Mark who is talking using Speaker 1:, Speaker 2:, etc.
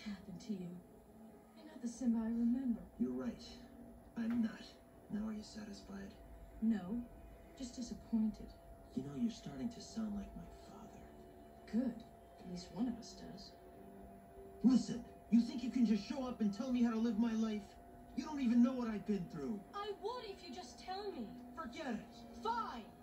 Speaker 1: happened to you. You're not the Simba I remember.
Speaker 2: You're right. I'm not. Now are you satisfied?
Speaker 1: No, just disappointed.
Speaker 2: You know, you're starting to sound like my father.
Speaker 1: Good. At least one of us does.
Speaker 2: Listen, you think you can just show up and tell me how to live my life? You don't even know what I've been through.
Speaker 1: I would if you just tell me.
Speaker 2: Forget it.
Speaker 1: Fine.